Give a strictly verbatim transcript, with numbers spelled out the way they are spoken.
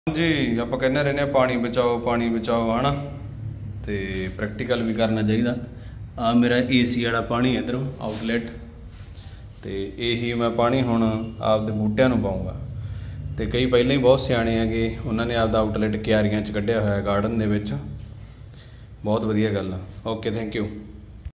जी आप कहने रहने पानी बचाओ पानी बचाओ है ना, तो प्रैक्टिकल भी करना चाहिए। आ मेरा ए सी वाला पानी इधरों आउटलैट, तो यही मैं पानी हुण आपदे बूटियां नूं पाऊँगा। तो कई पहले ही बहुत सियाणे हैगे, उन्होंने आपदा आउटलैट क्यारियां च कढ़िया होया गार्डन दे विच। बहुत वधिया गल आ। Okay thank you.